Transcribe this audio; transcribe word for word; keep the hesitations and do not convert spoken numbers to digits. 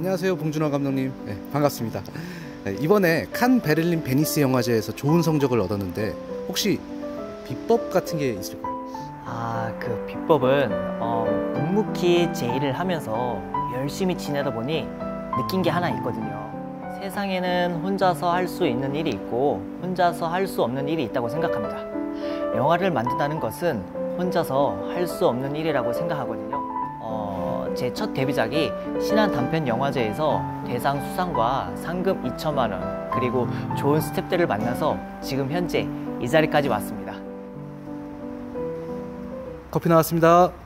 안녕하세요, 봉준호 감독님. 네, 반갑습니다. 네, 이번에 칸, 베를린, 베니스 영화제에서 좋은 성적을 얻었는데 혹시 비법 같은 게 있을까요? 아, 그 비법은 어, 묵묵히 제 일을 하면서 열심히 지내다 보니 느낀 게 하나 있거든요. 세상에는 혼자서 할 수 있는 일이 있고 혼자서 할 수 없는 일이 있다고 생각합니다. 영화를 만든다는 것은 혼자서 할 수 없는 일이라고 생각하거든요. 어, 제 첫 데뷔작이 신한 단편 영화제에서 대상 수상과 상금 이천만 원 그리고 좋은 스태프들을 만나서 지금 현재 이 자리까지 왔습니다. 커피 나왔습니다.